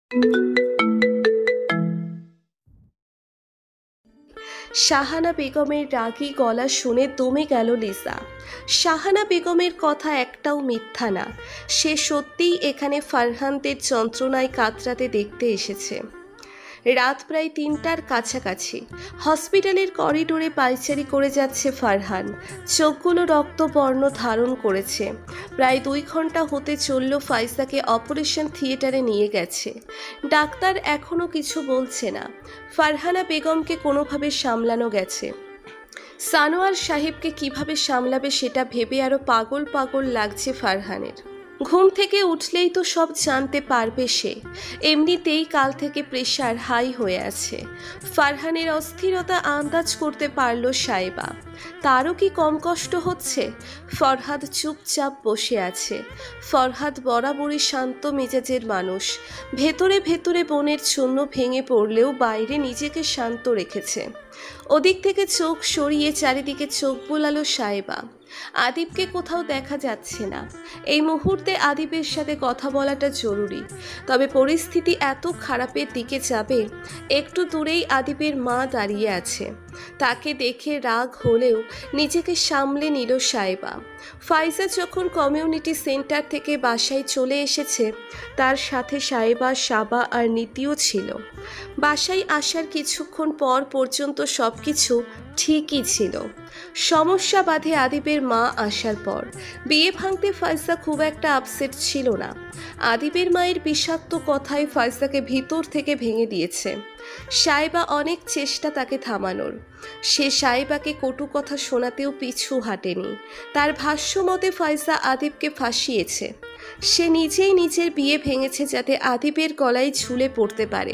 শাহানা বেগমের রাগী গলা শুনে দমে গেল লিসা। শাহানা বেগমের কথা একটাও মিথ্যা না, সে সত্যিই এখানে ফারহানদের যন্ত্রণায় কাতরাতে দেখতে এসেছে। রাত প্রায় ৩টার কাছাকাছি হসপিটালের করিডোরে পায়চারি করে যাচ্ছে ফারহান। চোখগুলো রক্তবর্ণ ধারণ করেছে। প্রায় ২ ঘন্টা হতে চলল ফাইসাকে অপারেশন থিয়েটারে নিয়ে গেছে। ডাক্তার এখনও কিছু বলছে না। ফারহানা বেগমকে কোনোভাবে সামলানো গেছে। সানোয়ার সাহেবকে কিভাবে সামলাবে সেটা ভেবে আরও পাগল পাগল লাগছে ফারহানের। ঘুম থেকে উঠলেই তো সব জানতে পারবে সে। এমনিতেই কাল থেকে প্রেশার হাই হয়ে আছে। ফারহানের অস্থিরতা আন্দাজ করতে পারল সাইবা। তারও কি কম কষ্ট হচ্ছে? ফরহাদ চুপচাপ বসে আছে। ফরহাদ বরাবরই শান্ত মেজাজের মানুষ। ভেতরে ভেতরে বোনের চূর্ণ ভেঙে পড়লেও বাইরে নিজেকে শান্ত রেখেছে। ওদিক থেকে চোখ সরিয়ে চারিদিকে চোখ বোলালো সাইবা। আদিবকে কোথাও দেখা যাচ্ছে না। এই মুহূর্তে আদিবের সাথে কথা বলাটা জরুরি। তবে পরিস্থিতি এত খারাপের দিকে যাবে। একটু দূরেই আদিবের মা দাঁড়িয়ে আছে। তাকে দেখে রাগ হলেও নিজেকে সামলে নিল সাইবা। ফাইজা যখন কমিউনিটি সেন্টার থেকে বাসায় চলে এসেছে, তার সাথে সাইবা, সাবা আর নীতিও ছিল। বাসায় আসার কিছুক্ষণ পর পর্যন্ত সব কিছু ঠিকই ছিল। সমস্যা বাধে আদিবের মা আসার পর। বিয়ে ভাঙতে ফাইজা খুব একটা আপসেট ছিল না। আদিবের মায়ের বিষাক্ত কথায় ফাইজাকে ভিতর থেকে ভেঙে দিয়েছে। সাইবা অনেক চেষ্টা তাকে থামানোর। সে সাইবাকে কটু কথা শোনাতেও পিছু হাঁটেনি। তার ভাষ্য মতে ফাইজা আদিবকে ফাঁসিয়েছে। সে নিজেই নিজের বিয়ে ভেঙেছে যাতে আদিবের গলায় ঝুলে পড়তে পারে।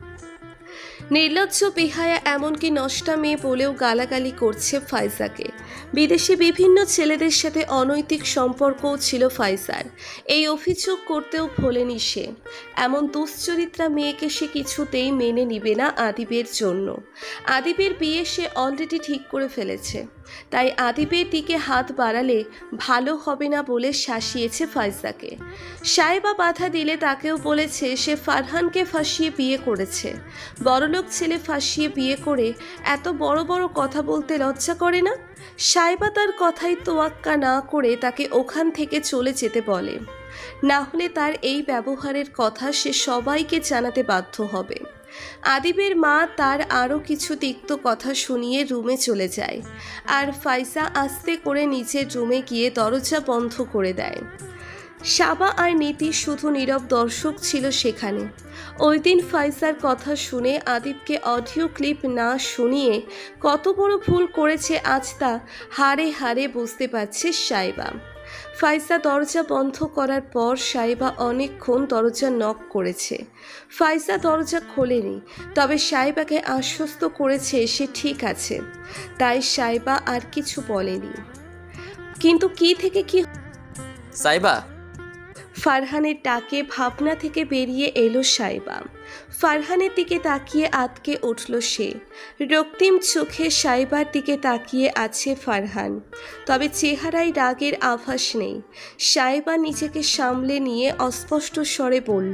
নির্লজ্জ বেহায়া এমনকি নষ্টা মেয়ে বলেও গালাগালি করছে ফাইজাকে। বিদেশে বিভিন্ন ছেলেদের সাথে অনৈতিক সম্পর্কও ছিল ফাইজার। এই অভিযোগ করতেও ভোলেনি সে। এমন দুশ্চরিত্রা মেয়েকে সে কিছুতেই মেনে নিবে না আদিবের জন্য। আদিবের বিয়ে সে অলরেডি ঠিক করে ফেলেছে। তাই আদিবের দিকে হাত বাড়ালে ভালো হবে না বলে শাসিয়েছে ফাইজাকে। সাইবা বাধা দিলে তাকেও বলেছে সে ফারহানকে ফাঁসিয়ে বিয়ে করেছে। বড়লোক ছেলে ফাঁসিয়ে বিয়ে করে এত বড় বড় কথা বলতে লজ্জা করে না? সাইবা তার কথাই তোয়াক্কা না করে তাকে ওখান থেকে চলে যেতে বলে। না হলে তার এই ব্যবহারের কথা সে সবাইকে জানাতে বাধ্য হবে। আদিবের মা তার আরও কিছু তিক্ত কথা শুনিয়ে রুমে চলে যায়। আর ফাইজা আস্তে করে নিচের রুমে গিয়ে দরজা বন্ধ করে দেয়। সাবা আর নীতি শুধু নীরব দর্শক ছিল সেখানে। ওই দিন ফাইজার কথা শুনে আদিবকে অডিও ক্লিপ না শুনিয়ে কত বড় ভুল করেছে আজ তা হাড়ে হাড়ে বুঝতে পারছে সাইবা। ফাইজা দরজা বন্ধ করার পর সাইবা অনেকক্ষণ দরজা নক করেছে। ফাইজা দরজা খোলেনি, তবে সাইবাকে আশ্বস্ত করেছে সে ঠিক আছে। তাই সাইবা আর কিছু বলেনি। কিন্তু কি থেকে কি সাইবা, ফারহানের ডাকে ভাবনা থেকে বেরিয়ে এলো সাইবা। ফারহানের দিকে তাকিয়ে আটকে উঠল সে। রক্তিম চোখে সাইবার দিকে তাকিয়ে আছে ফারহান, তবে চেহারায় রাগের আভাস নেই। সাইবা নিজেকে সামলে নিয়ে অস্পষ্ট স্বরে বলল,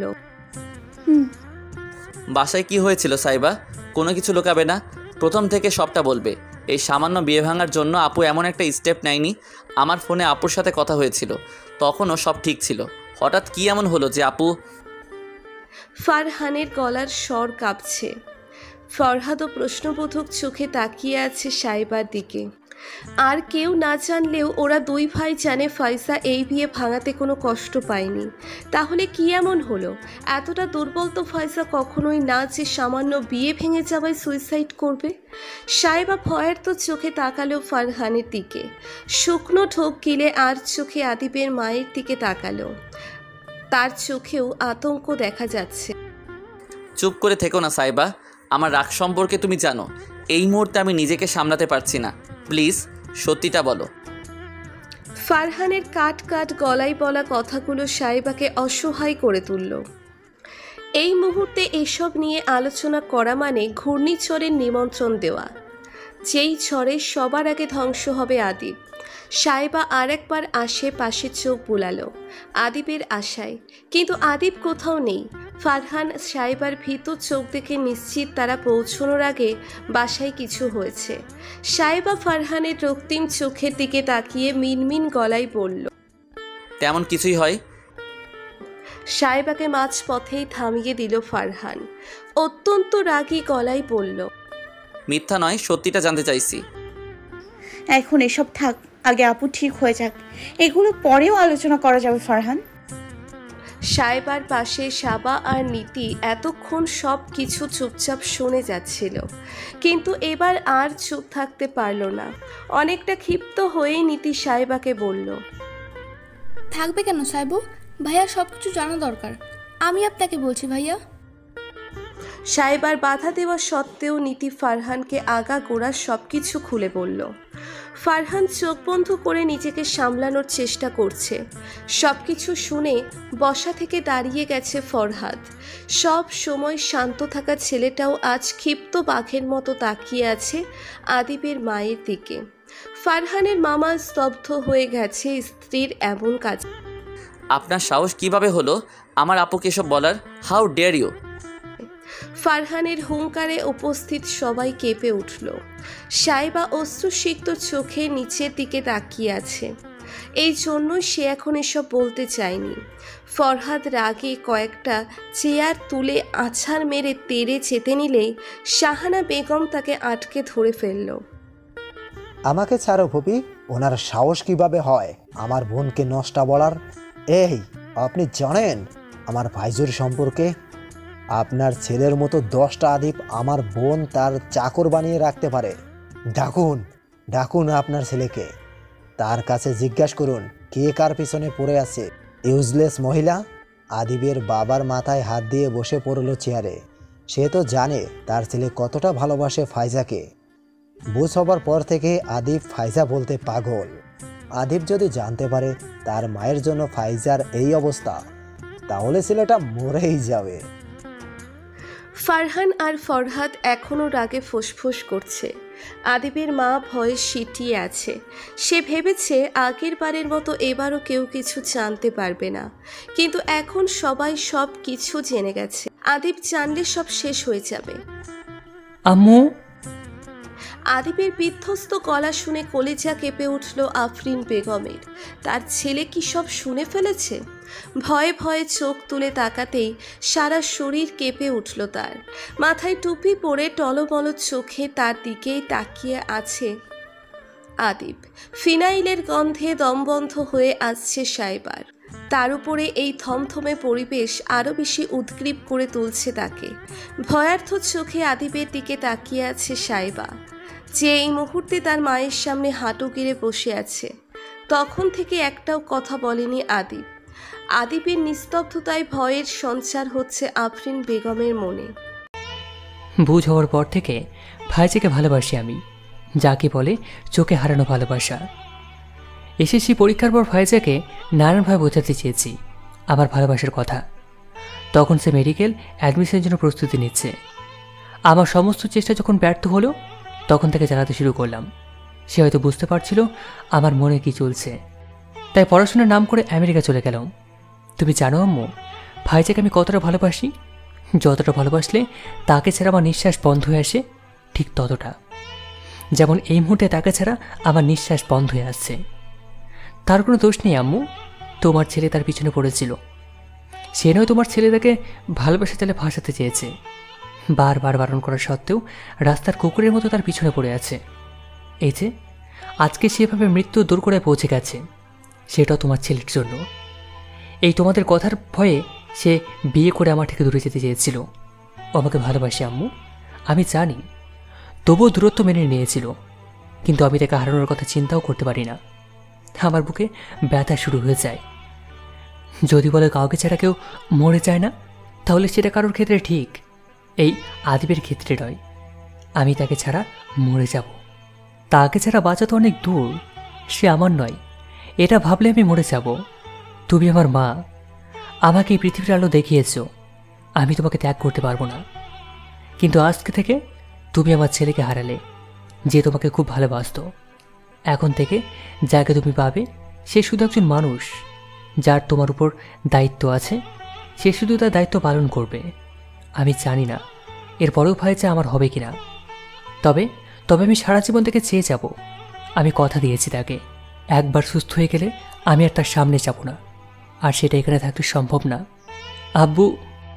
বাসায় কি হয়েছিল সাইবা? কোনো কিছু লুকাবে না, প্রথম থেকে সবটা বলবে। এই সামান্য বিয়ে ভাঙার জন্য আপু এমন একটা স্টেপ নেয়নি। আমার ফোনে আপুর সাথে কথা হয়েছিল, তখনও সব ঠিক ছিল। হঠাৎ কি এমন হলো যে আপু? ফারহানের গলার স্বর কাঁপছে। ফরহাদও প্রশ্নবোধক চোখে তাকিয়ে আছে সাইবার দিকে। আর কেউ না জানলেও ওরা দুই ভাই জানে ফাইজা এই বিয়ে ভাঙাতে কোনো কষ্ট পায়নি। তাহলে কি এমন হলো? এতটা দুর্বল তো ফাইজা কখনোই না যে সামান্য বিয়ে ভেঙে যাওয়ায় সুইসাইড করবে। সাইবা ভয়ের তো চোখে তাকালো ফারহানের দিকে। শুকনো ঢোক গিলে আর চোখে আদিবের মায়ের দিকে তাকালো। তার চোখেও আতঙ্ক দেখা যাচ্ছে। চুপ করে থেকো না সাইবা, আমার রাগ সম্পর্কে তুমি জানো। এই মুহূর্তে আমি নিজেকে সামলাতে পারছি না, প্লিজ সত্যিটা বলো। ফারহানের কাট কাট গলায় বলা কথাগুলো সাইবাকে অসহায় করে তুলল। এই মুহূর্তে এসব নিয়ে আলোচনা করা মানে ঘূর্ণিঝড়ের নিমন্ত্রণ দেওয়া। যেই ঝড়ে সবার আগে ধ্বংস হবে আদিব। সাইবা আরেকবার আশেপাশে চোখ বুলালো আদিবের আশায়, কিন্তু আদিব কোথাও নেই। ফারহান সাইবার ভীত চোখ দেখে নিশ্চিত তারা পৌঁছানোর আগে বাসায় কিছু হয়েছে। সাইবা ফারহানের রক্তিম চোখের দিকে তাকিয়ে মিনমিন গলায় বলল, তেমন কিছুই হয়। সাইবাকে মাঝপথেই থামিয়ে দিল ফারহান। অত্যন্ত রাগী গলায় বলল, মিথ্যা নয়, সত্যিটা জানতে চাইছি। এখন এসব থাক, আগে আপু ঠিক হয়ে যাক, এগুলো পরেও আলোচনা করা যাবে ফারহান। সাইবার পাশে সাবা আর নীতি এতক্ষণ সব কিছু চুপচাপ শুনে যাচ্ছিল, কিন্তু এবার আর চুপ থাকতে পারল না। অনেকটা ক্ষিপ্ত হয়েই নীতি সাইবাকে বলল, থাকবে কেন সাইবু? ভাইয়া সব কিছু জানা দরকার। আমি আপনাকে বলছি ভাইয়া। সাইবার বাধা দেওয়া সত্ত্বেও নীতি ফারহানকে আগাগোড়া সব কিছু খুলে বলল। ফারহান চোখ বন্ধ করে নিজেকে সামলানোর চেষ্টা করছে। সব কিছু শুনে বসা থেকে দাঁড়িয়ে গেছে ফরহাদ। সব সময় শান্ত থাকা ছেলেটাও আজ ক্ষিপ্ত বাঘের মতো তাকিয়ে আছে আদিবের মায়ের দিকে। ফারহানের মামা স্তব্ধ হয়ে গেছে স্ত্রীর এমন কাজ। আপনার সাহস কিভাবে হলো আমার আপুকে এসব বলার? How dare you! ফারহানের হুঙ্কারে উপস্থিত সবাই কেঁপে উঠল। সাইবা অশ্রুসিক্ত চোখে নিচের দিকে তাকিয়ে আছে, এই জন্য সে এখন এসব বলতে চায়নি। ফরহাদ রাগে কয়েকটা চেয়ার তুলে আছাড় মেরে তেড়ে চেতে নিলেই শাহানা বেগম তাকে আটকে ধরে ফেলল। আমাকে ছাড়ো ভবি, ওনার সাহস কিভাবে হয় আমার বোনকে নষ্টা বলার? এই, আপনি জানেন আমার ভাইজুর সম্পর্কে? আপনার ছেলের মতো 10টা আদিপ আমার বোন তার চাকর বানিয়ে রাখতে পারে। ডাকুন ডাকুন আপনার ছেলেকে, তার কাছে জিজ্ঞাসা করুন কে কার পিছনে পড়ে আছে। ইউজলেস মহিলা। আদিবের বাবার মাথায় হাত দিয়ে বসে পড়ল চেয়ারে। সে তো জানে তার ছেলে কতটা ভালোবাসে ফাইজাকে। বুঝ হবার পর থেকে আদিব ফাইজা বলতে পাগল। আদিব যদি জানতে পারে তার মায়ের জন্য ফাইজার এই অবস্থা, তাহলে ছেলেটা মরেই যাবে। ফারহান আর ফরহাদ এখনও রাগে ফুসফুস করছে। আদিবের মা ভয়ে সিটিয়ে আছে। সে ভেবেছে আগের বারের মতো এবারও কেউ কিছু জানতে পারবে না, কিন্তু এখন সবাই সব কিছু জেনে গেছে। আদিব জানলে সব শেষ হয়ে যাবে। আম্মু! আদিবের বিধ্বস্ত গলা শুনে কলেজা কেঁপে উঠল আফরিন বেগমের। তার ছেলে কি সব শুনে ফেলেছে? ভয়ে ভয়ে চোখ তুলে তাকাতেই সারা শরীর কেঁপে উঠল তার। মাথায় টুপি পরে টলমল চোখে তার দিকেই তাকিয়ে আছে আদিব। ফিনাইলের গন্ধে দমবন্ধ হয়ে আসছে সাইবার। তার উপরে এই থমথমে পরিবেশ আরও বেশি উদ্গ্রীব করে তুলছে তাকে। ভয়ার্থ চোখে আদিবের দিকে তাকিয়ে আছে সাইবা, যে এই মুহূর্তে তার মায়ের সামনে হাঁটু গেড়ে বসে আছে। তখন থেকে একটাও কথা বলেনি আদিব। আদিবের নিস্তব্ধতায় ভয়ের সঞ্চার হচ্ছে আফরিন বেগমের মনে। বুঝ হওয়ার পর থেকে ভাইজিকে ভালোবাসি আমি, যাকে বলে চোখে হারানো ভালোবাসা। এসএসসি পরীক্ষার পর ভাইজাকে নারায়ণভাবে বোঝাতে চেয়েছি আমার ভালোবাসার কথা। তখন সে মেডিকেল অ্যাডমিশনের জন্য প্রস্তুতি নিচ্ছে। আমার সমস্ত চেষ্টা যখন ব্যর্থ হলো, তখন তাকে জানাতে শুরু করলাম। সে হয়তো বুঝতে পারছিল আমার মনে কি চলছে, তাই পড়াশোনার নাম করে আমেরিকা চলে গেলাম। তুমি জানো আম্মু, ভাইজাকে আমি কতটা ভালোবাসি? যতটা ভালোবাসলে তাকে ছাড়া আমার নিঃশ্বাস বন্ধ হয়ে আসে, ঠিক ততটা। যেমন এই মুহূর্তে তাকে ছাড়া আমার নিঃশ্বাস বন্ধ হয়ে আসছে। তার কোনো দোষ নেই আম্মু, তোমার ছেলে তার পিছনে পড়েছিল। সে নয় তোমার ছেলে তাকে ভালোবাসা চালে ভাসাতে চেয়েছে। বারবার বারণ করা সত্ত্বেও রাস্তার কুকুরের মতো তার পিছনে পড়ে আছে। এই যে আজকে সেভাবে মৃত্যু দোরগোড়ায় পৌঁছে গেছে, সেটাও তোমার ছেলের জন্য। এই তোমাদের কথার ভয়ে সে বিয়ে করে আমার থেকে দূরে যেতে চেয়েছিল। ও আমাকে ভালোবাসে আম্মু, আমি জানি। তবুও দূরত্ব মেনে নিয়েছিল, কিন্তু আমি তাকে হারানোর কথা চিন্তাও করতে পারি না। আমার বুকে ব্যথা শুরু হয়ে যায়। যদি বলে কাউকে ছাড়া কেউ মরে যায় না, তাহলে সেটা কারোর ক্ষেত্রে ঠিক, এই আদিবের ক্ষেত্রে নয়। আমি তাকে ছাড়া মরে যাব। তাকে ছাড়া বাঁচা তো অনেক দূর, সে আমার নয়, এটা ভাবলে আমি মরে যাব। তুমি আমার মা, আমাকে এই পৃথিবীর আলো দেখিয়েছ। আমি তোমাকে ত্যাগ করতে পারবো না, কিন্তু আজকে থেকে তুমি আমার ছেলেকে হারালে, যে তোমাকে খুব ভালোবাসত। এখন থেকে যাকে তুমি পাবে সে শুধু একজন মানুষ, যার তোমার উপর দায়িত্ব আছে, সে শুধু তার দায়িত্ব পালন করবে। আমি জানি না এরপরেও ভাইজা আমার হবে কিনা, তবে তবে আমি সারা জীবন থেকে চেয়ে যাব। আমি কথা দিয়েছি তাকে, একবার সুস্থ হয়ে গেলে আমি আর তার সামনে যাব না, আর সেটা এখানে থাকতে সম্ভব না। আব্বু।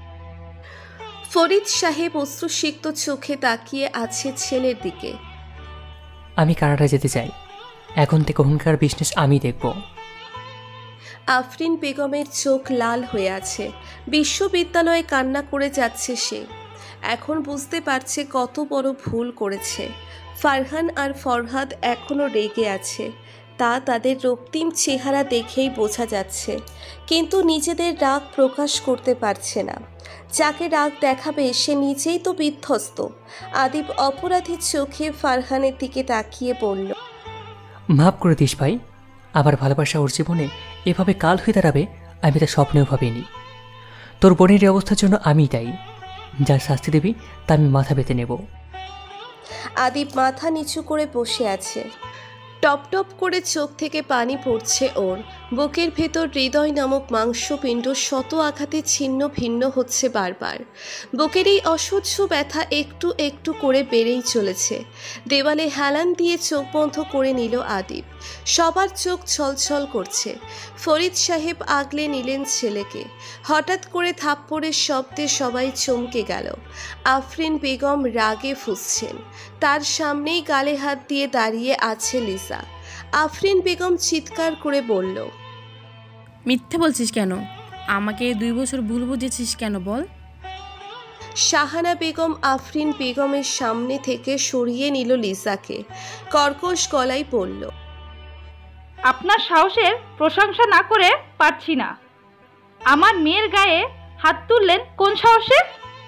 ফরিদ সাহেব অশ্রুসিক্ত চোখে তাকিয়ে আছে ছেলের দিকে। আমি কানাডা যেতে চাই, এখন থেকে ওখানকার বিজনেস আমি দেখব। আফরিন বেগমের চোখ লাল হয়ে আছে। বিশ্ববিদ্যালয়ে কান্না করে যাচ্ছে সে। এখন বুঝতে পারছে কত বড় ভুল করেছে। ফারহান আর ফরহাদ এখনও রেগে আছে, তা তাদের রক্তিম চেহারা দেখেই বোঝা যাচ্ছে, কিন্তু নিজেদের রাগ প্রকাশ করতে পারছে না। যাকে রাগ দেখাবে সে নিজেই তো বিধ্বস্ত। আদিব অপরাধীর চোখে ফারহানের দিকে তাকিয়ে বলল, মাফ করে দিস ভাই, আবার ভালোবাসা ওর জীবনে এভাবে কাল হয়ে দাঁড়াবে আমি তা স্বপ্নেও ভাবিনি। তোর বোনের এই অবস্থার জন্য আমিই দায়ী, যার শাস্তি দিবি তা আমি মাথা পেতে নেব। আদিব মাথা নিচু করে বসে আছে। টপ টপ করে চোখ থেকে পানি পড়ছে ওর। বুকের ভেতর হৃদয় নামক মাংসপিণ্ড শত আঘাতে ছিন্ন ভিন্ন হচ্ছে বারবার। বুকের এই অসহ্য ব্যথা একটু একটু করে বেড়েই চলেছে। দেওয়ালে হেলান দিয়ে চোখ বন্ধ করে নিল আদিব। সবার চোখ ছলছল করছে। ফরিদ সাহেব আগলে নিলেন ছেলেকে। হঠাৎ করে থাপ্পড়ের শব্দে সবাই চমকে গেল। আফরিন বেগম রাগে ফুঁসছেন। তার সামনেই গালে হাত দিয়ে দাঁড়িয়ে আছে লিসা। আফরিন বেগম চিৎকার করে বলল, মিথ্যে বলছিস কেন? আমাকে 2 বছর ভুল বুঝেছিস কেন বল? শাহানা বেগম আফরিন বেগমের সামনে থেকে সরিয়ে নিল লিসাকে। কর্কশ গলায় বলল, আপনার সাহসের প্রশংসা না করে পারছি না। আমার মেয়ের গায়ে হাত তুললেন কোন সাহসে?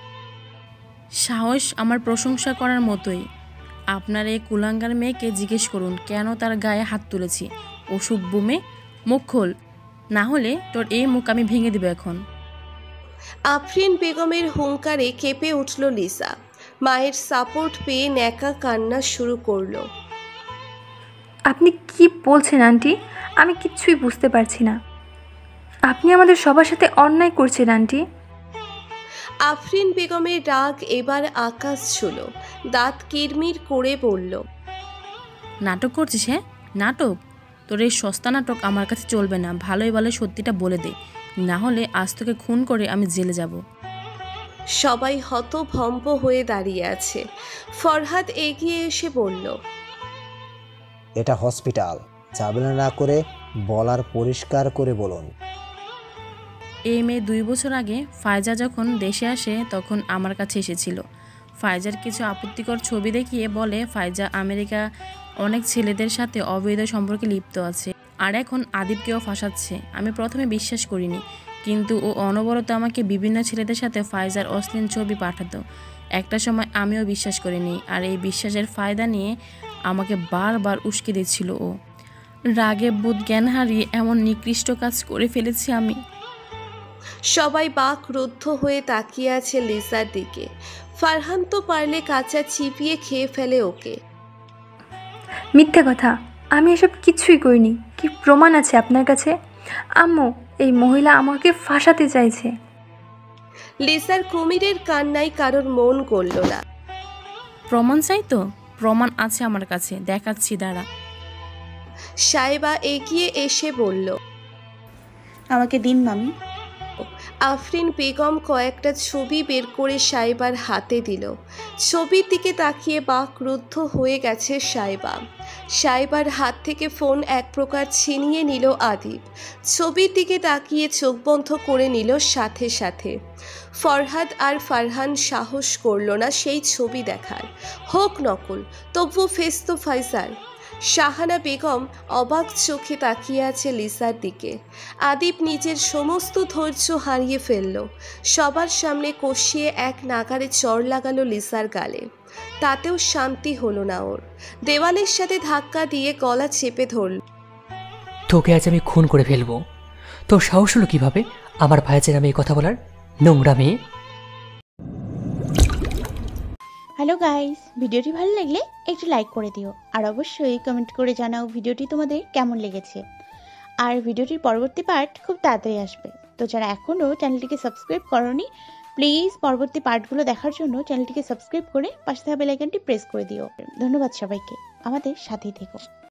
সাহস আমার প্রশংসা করার মতোই। আপনার এই কুলাঙ্গার মেয়েকে জিজ্ঞেস করুন কেন তার গায়ে হাত তুলেছি। অসভ্য মেয়ে, মুখ খোল, না হলে তোর এই মুখ আমি ভেঙে দেব এখন। আফরিন বেগমের হুঙ্কারে কেঁপে উঠল লিসা। মায়ের সাপোর্ট পেয়ে ন্যাকা কান্না শুরু করলো। আপনি কি বলছেন আন্টি? আমি কিচ্ছুই বুঝতে পারছি না। আপনি আমাদের সবার সাথে অন্যায় করছেন আন্টি। আফরিন বেগমের রাগ এবার আকাশ ছিল। দাঁত কিরমির করে বলল, নাটক করছিস? হ্যাঁ, নাটক? তোর এই সস্তা নাটক আমার কাছে চলবে না। ভালোই ভালো সত্যিটা বলে দে, না হলে আজ তোকে খুন করে আমি জেলে যাব। সবাই হতভম্ব হয়ে দাঁড়িয়ে আছে। ফরহাদ এগিয়ে এসে বলল, এটা হসপিটাল, ঝামেলা না করে বলার পরিষ্কার করে বলুন। এই মেয়ে 2 বছর আগে ফায়জা যখন দেশে আসে তখন আমার কাছে এসেছিল। ফায়জার কিছু আপত্তিকর ছবি দেখিয়ে বলে ফায়জা আমেরিকা অনেক ছেলেদের সাথে অবৈধ সম্পর্কে লিপ্ত আছে, আর এখন আদিবকেও ফাঁসাচ্ছে। আমি প্রথমে বিশ্বাস করিনি, কিন্তু ও অনবরত আমাকে বিভিন্ন ছেলেদের সাথে ফায়জার অশ্লীল ছবি পাঠাতো। একটা সময় আমিও বিশ্বাস করিনি, আর এই বিশ্বাসের ফায়দা নিয়ে আমাকে বারবার উস্কে দিচ্ছিল ও। রাগে বুধ জ্ঞান হারিয়ে এমন নিকৃষ্ট কাজ করে ফেলেছি আমি। সবাই বাক রুদ্ধ হয়ে তাকিয়ে আছে লিসার দিকে। ফারহান তো পারলে কাঁচা চিপিয়ে খেয়ে ফেলে ওকে। মিথ্যে কথা, আমি এসব কিছুই করিনি। কি প্রমাণ আছে আপনার কাছে? আম্মু, এই মহিলা আমাকে ফাঁসাতে চাইছে। লিসার কুমিরের কান্নায় কারোর মন গলল না। প্রমাণ চাই তো? প্রমাণ আছে আমার কাছে, দেখাচ্ছি দাঁড়া। সাইবা এগিয়ে এসে বলল, আমাকে দিন মামি। আফরিন বেগম কয়েকটা ছবি বের করে সাইবার হাতে দিল। ছবির দিকে তাকিয়ে বাক রুদ্ধ হয়ে গেছে সাইবা। সাইবার হাত থেকে ফোন এক প্রকার ছিনিয়ে নিল আদিব। ছবির দিকে তাকিয়ে চোখ বন্ধ করে নিল সাথে সাথে। ফরহাদ আর ফারহান সাহস করল না সেই ছবি দেখার। হোক নকল, তবু ফেস তো ফাইজার। শাহানা বেগম অবাক চোখে তাকিয়ে আছে লিসার দিকে। আদিব নিজের সমস্ত ধৈর্য হারিয়ে ফেলল। সবার সামনে কষিয়ে এক নাগারে চড় লাগালো লিসার গালে। তাতেও শান্তি হলো না ওর। দেওয়ালের সাথে ধাক্কা দিয়ে গলা চেপে ধরল। তোকে আজ আমি খুন করে ফেলবো। তোর সাহস হলো কিভাবে আমার ভাইয়ের নামে এই কথা বলার, নোংরা মেয়ে? হ্যালো গাইস, ভিডিওটি ভালো লাগলে একটু লাইক করে দিও, আর অবশ্যই কমেন্ট করে জানাও ভিডিওটি তোমাদের কেমন লেগেছে। আর ভিডিওটির পরবর্তী পার্ট খুব তাড়াতাড়ি আসবে, তো যারা এখনও চ্যানেলটিকে সাবস্ক্রাইব করনি, প্লিজ পরবর্তী পার্টগুলো দেখার জন্য চ্যানেলটিকে সাবস্ক্রাইব করে পাশে থাকা বেল আইকনটি প্রেস করে দিও। ধন্যবাদ সবাইকে, আমাদের সাথেই থেকো।